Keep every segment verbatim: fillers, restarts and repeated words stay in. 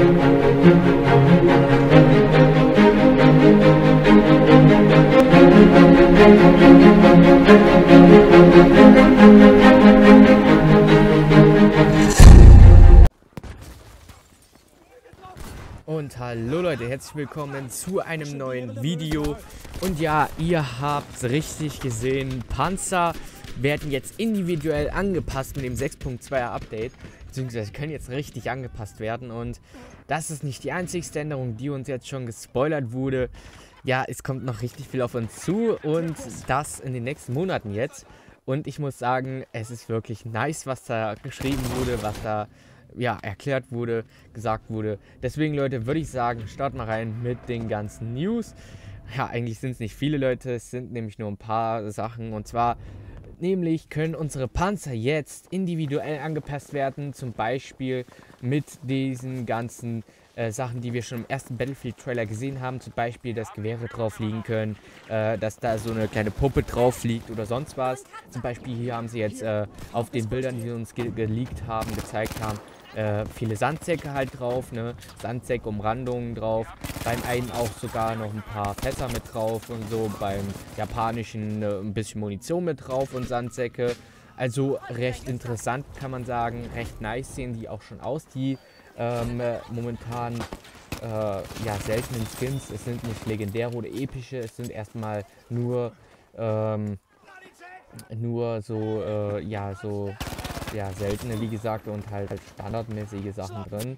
Und hallo Leute, herzlich willkommen zu einem neuen Video. Und ja, ihr habt richtig gesehen, Panzer werden jetzt individuell angepasst mit dem sechs Punkt zweier Update. Beziehungsweise können jetzt richtig angepasst werden. Und das ist nicht die einzigste Änderung, die uns jetzt schon gespoilert wurde. Ja, es kommt noch richtig viel auf uns zu und das in den nächsten Monaten jetzt. Und ich muss sagen, es ist wirklich nice, was da geschrieben wurde, was da ja, erklärt wurde, gesagt wurde. Deswegen, Leute, würde ich sagen, starten wir rein mit den ganzen News. Ja, eigentlich sind es nicht viele, Leute, es sind nämlich nur ein paar Sachen. Und zwar, nämlich können unsere Panzer jetzt individuell angepasst werden. Zum Beispiel mit diesen ganzen äh, Sachen, die wir schon im ersten Battlefield-Trailer gesehen haben. Zum Beispiel, dass Gewehre drauf liegen können, äh, dass da so eine kleine Puppe drauf liegt oder sonst was. Zum Beispiel hier haben sie jetzt äh, auf den Bildern, die sie uns ge geleakt haben, gezeigt haben, Äh, viele Sandsäcke halt drauf, ne? Sandsäcke-Umrandungen drauf. Beim einen auch sogar noch ein paar Fässer mit drauf und so. Beim japanischen äh, ein bisschen Munition mit drauf und Sandsäcke. Also recht interessant, kann man sagen. Recht nice sehen die auch schon aus, die ähm, äh, momentan äh, ja, seltenen Skins. Es sind nicht legendäre oder epische, es sind erstmal nur ähm, nur so, äh, ja, so ja, seltene, wie gesagt, und halt, halt standardmäßige Sachen drin.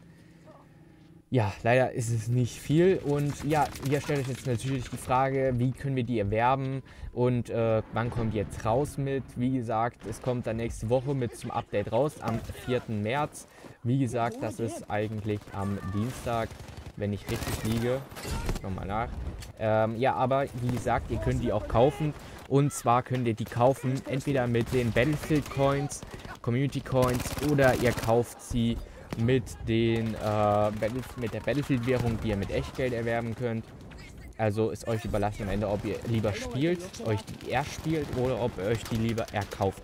Ja, leider ist es nicht viel und ja, ihr stellt euch jetzt natürlich die Frage, wie können wir die erwerben und äh, wann kommt die jetzt raus mit? Wie gesagt, es kommt dann nächste Woche mit zum Update raus, am vierten März. Wie gesagt, das ist eigentlich am Dienstag, wenn ich richtig liege. Nochmal nach. Ähm, ja, aber wie gesagt, ihr könnt die auch kaufen. Und zwar könnt ihr die kaufen, entweder mit den Battlefield Coins, Community Coins, oder ihr kauft sie mit, den, äh, mit der Battlefield Währung, die ihr mit Echtgeld erwerben könnt. Also ist euch überlassen am Ende, ob ihr lieber spielt, euch die erst spielt oder ob ihr euch die lieber erkauft.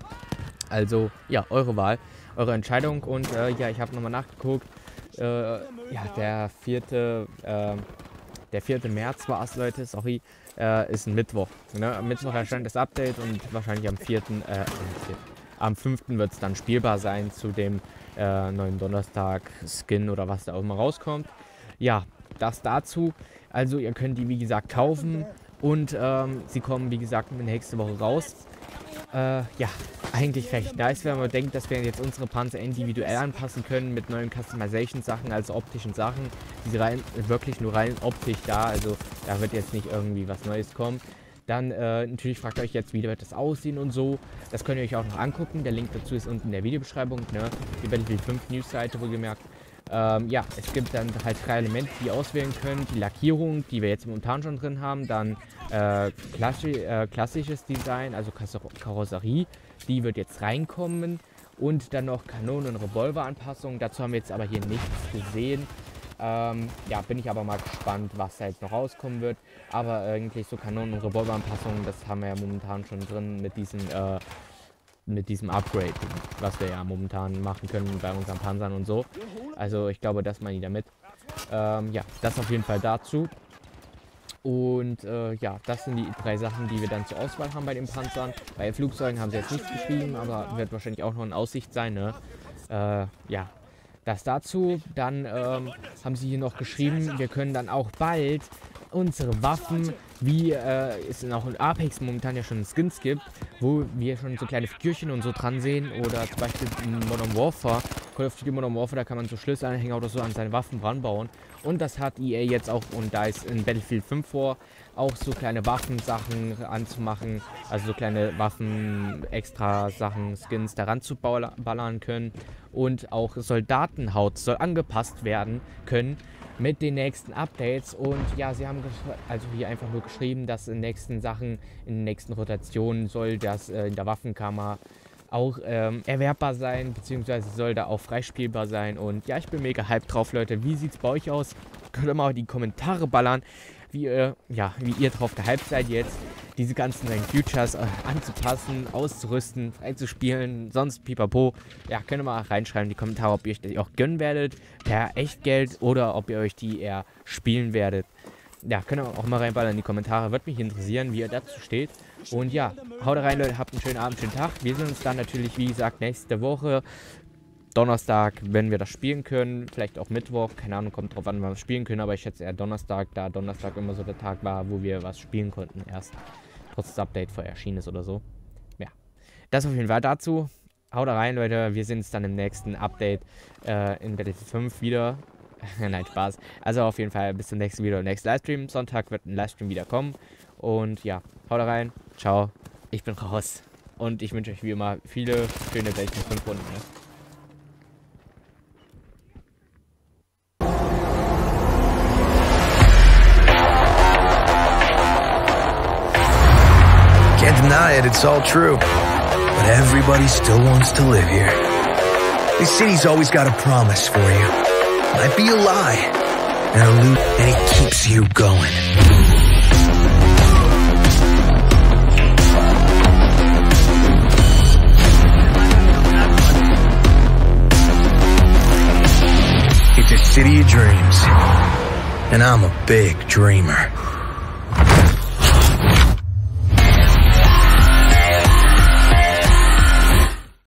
Also ja, eure Wahl, eure Entscheidung. Und äh, ja, ich habe nochmal nachgeguckt. Äh, ja, der vierte, äh, der vierte März war es, Leute, sorry. Äh, ist ein Mittwoch. Ne? Am Mittwoch erscheint das Update und wahrscheinlich am vierten Äh, am fünften wird es dann spielbar sein zu dem äh, neuen Donnerstag-Skin oder was da auch immer rauskommt. Ja, das dazu. Also ihr könnt die wie gesagt kaufen und ähm, sie kommen wie gesagt nächste Woche raus. Äh, ja, eigentlich recht nice, wenn man denkt, dass wir jetzt unsere Panzer individuell anpassen können mit neuen Customization-Sachen, also optischen Sachen. Die sind rein, wirklich nur rein optisch da, also da wird jetzt nicht irgendwie was Neues kommen. Dann äh, natürlich fragt euch jetzt, wie wird das aussehen und so. Das könnt ihr euch auch noch angucken. Der Link dazu ist unten in der Videobeschreibung, ne? Die Battlefield fünf News-Seite wohlgemerkt. Ähm, ja, es gibt dann halt drei Elemente, die ihr auswählen könnt. Die Lackierung, die wir jetzt momentan schon drin haben. Dann äh, klassi äh, klassisches Design, also Karosserie. Die wird jetzt reinkommen. Und dann noch Kanonen- und Revolveranpassungen. Dazu haben wir jetzt aber hier nichts gesehen. Ähm, ja, bin ich aber mal gespannt, was da jetzt noch rauskommen wird. Aber eigentlich so Kanonen- und Revolveranpassungen, das haben wir ja momentan schon drin mit diesen äh, mit diesem Upgrade, was wir ja momentan machen können bei unseren Panzern und so. Also ich glaube, das meine ich damit. Ähm, ja, das auf jeden Fall dazu. Und äh, ja, das sind die drei Sachen, die wir dann zur Auswahl haben bei den Panzern. Bei Flugzeugen haben sie jetzt nichts geschrieben, aber wird wahrscheinlich auch noch in Aussicht sein, ne? Äh, ja, das dazu. Dann ähm, haben sie hier noch geschrieben, wir können dann auch bald unsere Waffen, wie äh, es auch in Apex momentan ja schon Skins gibt, wo wir schon so kleine Figürchen und so dran sehen, oder zum Beispiel in Modern Warfare, Call of Duty Modern Warfare, da kann man so Schlüsselanhänger oder so an seine Waffen ranbauen. Und das hat E A jetzt auch, und da ist in Battlefield fünf vor, auch so kleine Waffensachen anzumachen, also so kleine Waffen, extra Sachen, Skins daran zu ballern können. Und auch Soldatenhaut soll angepasst werden können mit den nächsten Updates. Und ja, sie haben also hier einfach nur geschrieben, dass in den nächsten Sachen, in den nächsten Rotationen soll das äh, in der Waffenkammer auch ähm, erwerbbar sein, beziehungsweise soll da auch freispielbar sein. Und ja, ich bin mega hyped drauf, Leute. Wie sieht's bei euch aus? Könnt ihr mal die Kommentare ballern, wie ihr, ja, wie ihr drauf gehypt seid jetzt. diese ganzen neuen Futures äh, anzupassen, auszurüsten, freizuspielen, sonst pipapo. Ja, könnt ihr mal reinschreiben in die Kommentare, ob ihr euch die auch gönnen werdet, per Echtgeld, oder ob ihr euch die eher spielen werdet. Ja, könnt ihr auch mal reinballern in die Kommentare, würde mich interessieren, wie ihr dazu steht. Und ja, haut rein, Leute, habt einen schönen Abend, schönen Tag. Wir sehen uns dann natürlich, wie gesagt, nächste Woche. Donnerstag, wenn wir das spielen können, vielleicht auch Mittwoch, keine Ahnung, kommt drauf an, wann wir es spielen können, aber ich schätze eher Donnerstag, da Donnerstag immer so der Tag war, wo wir was spielen konnten erst, trotz das Update vorher erschienen ist oder so. Ja, das auf jeden Fall dazu. Haut rein, Leute, wir sehen uns dann im nächsten Update äh, in Battlefield fünf wieder. Nein, Spaß. Also auf jeden Fall bis zum nächsten Video, nächsten Livestream. Sonntag wird ein Livestream wieder kommen. Und ja, haut rein, ciao, ich bin raus. Und ich wünsche euch wie immer viele schöne Battlefield fünf Runden. Ne? Can't deny it, it's all true. But everybody still wants to live here. This city's always got a promise for you. Might be a lie, and, a loop, and it keeps you going. It's a city of dreams, and I'm a big dreamer.